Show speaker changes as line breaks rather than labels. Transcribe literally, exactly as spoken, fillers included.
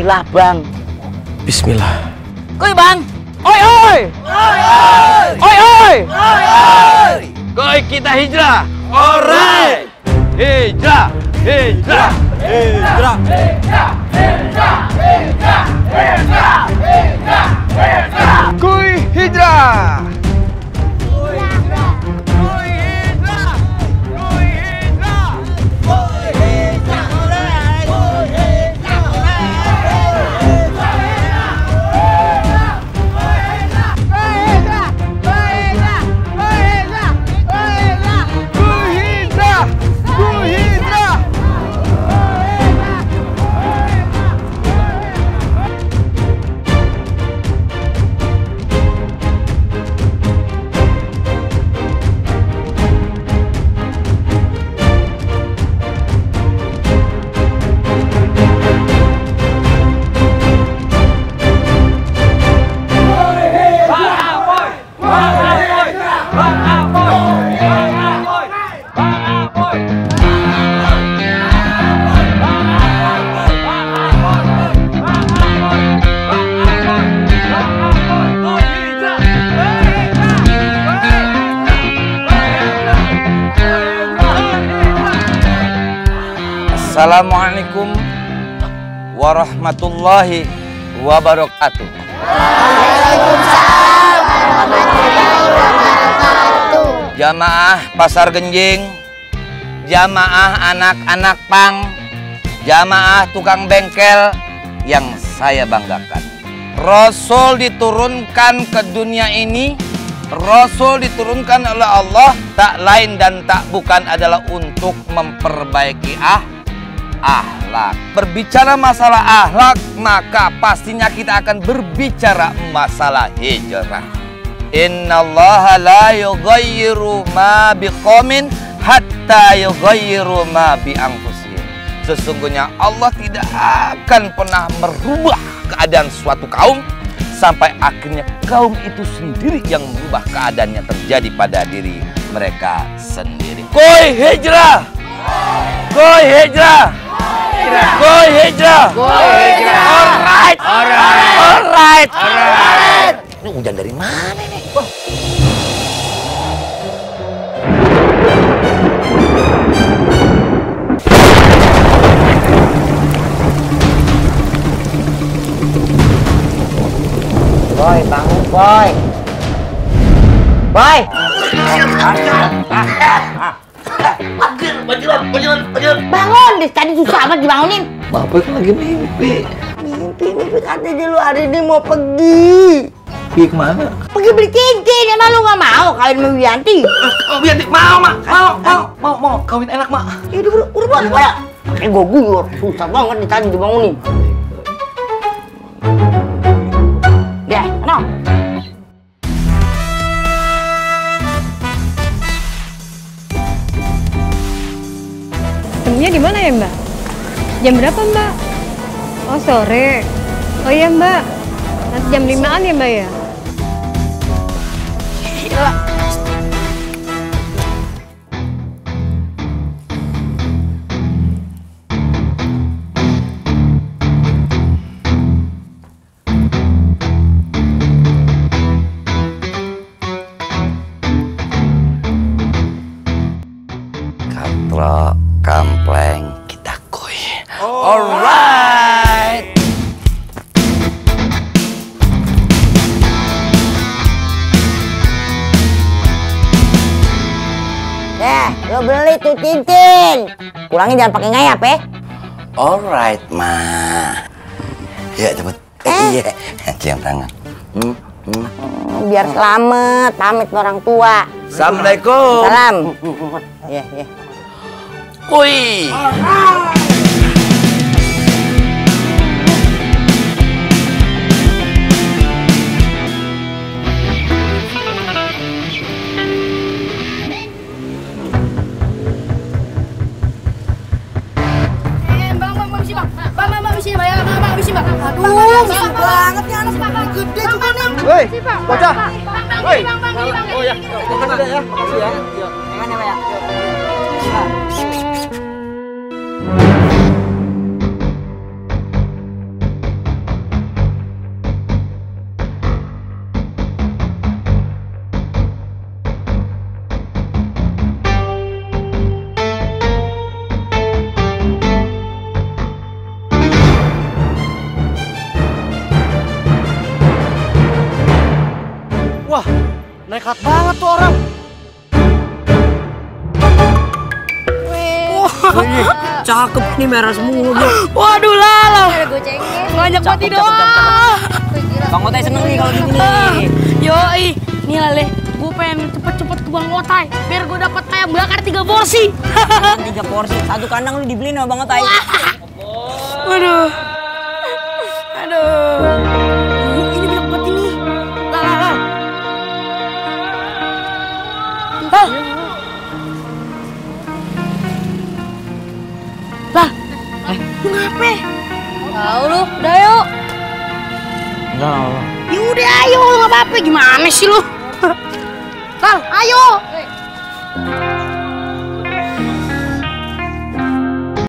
hijrah, Bang.
Bismillah.
Kuy, Bang.
Oi, oi.
Oi, oi.
Oi, oi.
Oi, oi.
Kuy, kita hijrah. Alright. Hijrah, hijrah, hijrah.
Hijrah, hijrah, hijrah, hijrah, hijrah, hijrah.
Kuy hijrah.
Assalamualaikum warahmatullahi wabarakatuh.
Waalaikumsalam warahmatullahi wabarakatuh.
Jamaah Pasar Genjing, jamaah anak-anak pang, jamaah tukang bengkel yang saya banggakan. Rasul diturunkan ke dunia ini, Rasul diturunkan oleh Allah tak lain dan tak bukan adalah untuk memperbaiki ah akhlak. Berbicara masalah akhlak, maka pastinya kita akan berbicara masalah hijrah. Innallaha la yughayyiru ma biqaumin hatta yughayyiru ma bi anfusihim. Sesungguhnya Allah tidak akan pernah merubah keadaan suatu kaum sampai akhirnya kaum itu sendiri yang merubah keadaannya terjadi pada diri mereka sendiri. Kuy hijrah. Kuy hijrah. Kuy hijrah.
Kuy hijrah.
Alright.
Alright.
Alright.
Alright.
Ini hujan dari mana nih? Wah.
Boy, bangun, boy. Boy.
Bangun, bangun, bangun.
Bangun, deh. Tadi susah amat dibangunin.
Bapak kan lagi mimpi.
Mimpi, mimpi katanya lu hari ini mau pergi.
Pergi kemana?
Pergi beli cincin, emang lu gak mau kawin sama Wiyanti?
Oh, Wiyanti mau, Mak. Mau, mau, mau, mau kawin enak, Mak.
Ya udah, udah, udah, udah. Pakai gua guyur, susah banget nih tadi dibangunin. Ya, mana?
Ketemunya di mana ya, Mbak? Jam berapa, Mbak? Oh, sore. Oh iya, Mbak. Nanti jam limaan ya, Mbak ya?
Iya.
Katro, kampleng, kita kuy. Alright.
Eh, lo beli tuh cincin. Kurangnya jangan pakai ngayap ya.
Alright, Ma. Ya, cepet.
Eh?
Iya, cium tangan. Hmm, hmm.
Hmm, biar selamat, pamit orang tua.
Assalamualaikum.
Salam. Iya, iya.
Kuy.
Aduh, misal banget ya anak gede juga nih.
Woi, bocah. Woi.
Oh ya, makasih ya. Makasih ya. Yuk, jangan ya, Pak ya.
Nekat banget tuh orang.
Cakep nih, merah semua gua.
Waduh lala.
Ada gocengnya.
Ngajak mati
Cakep,
doang.
cakep, cakep. Bang Otai seneng nih kalau gini nih.
Yoi, nih lale. Gue pengen cepet-cepet ke Bang Otai biar gue dapat ayam bakar tiga porsi.
Tiga porsi, satu kandang lu dibeliin sama Bang Otai.
Aduh. Aduh. Ini banyak banget ini. Lah, lah, lah. Lah. Lah. Lu ngapain?
Tahu lu, udah yuk.
Enggak, enggak.
Ya udah ayo, nggak apa-apa. Gimana sih lu? Lal, ayo.